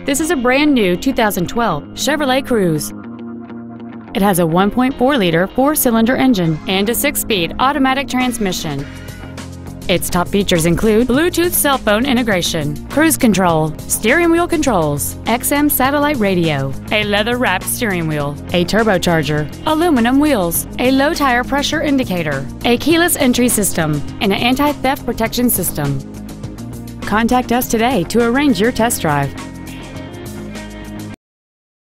This is a brand new 2012 Chevrolet Cruze. It has a 1.4-liter four-cylinder engine and a 6-speed automatic transmission. Its top features include Bluetooth cell phone integration, cruise control, steering wheel controls, XM satellite radio, a leather-wrapped steering wheel, a turbocharger, aluminum wheels, a low tire pressure indicator, a keyless entry system, and an anti-theft protection system. Contact us today to arrange your test drive.